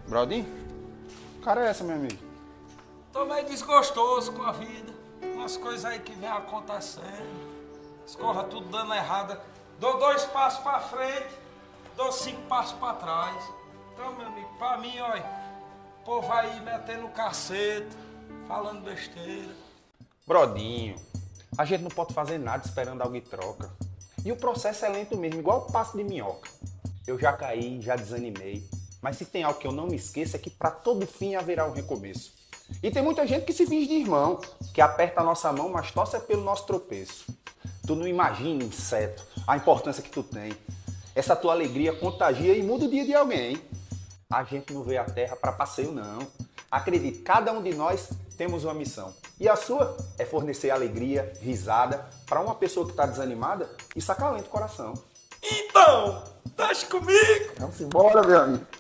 Brodinho? Que cara é essa, meu amigo? Tô meio desgostoso com a vida. Umas coisas aí que vem acontecendo. Escorra tudo dando errada. Dou 2 passos pra frente, dou 5 passos pra trás. Então, meu amigo, pra mim, olha, o povo aí metendo o cacete, falando besteira. Brodinho, a gente não pode fazer nada esperando algo em troca. E o processo é lento mesmo, igual o passo de minhoca. Eu já caí, já desanimei. Mas se tem algo que eu não me esqueço é que para todo fim haverá um recomeço. E tem muita gente que se finge de irmão, que aperta a nossa mão, mas torce pelo nosso tropeço. Tu não imagina, inseto, a importância que tu tem. Essa tua alegria contagia e muda o dia de alguém. A gente não veio à Terra para passeio, não. Acredite, cada um de nós temos uma missão. E a sua é fornecer alegria, risada, para uma pessoa que está desanimada, isso acalenta o coração. Então, deixa comigo! Vamos embora, meu amigo.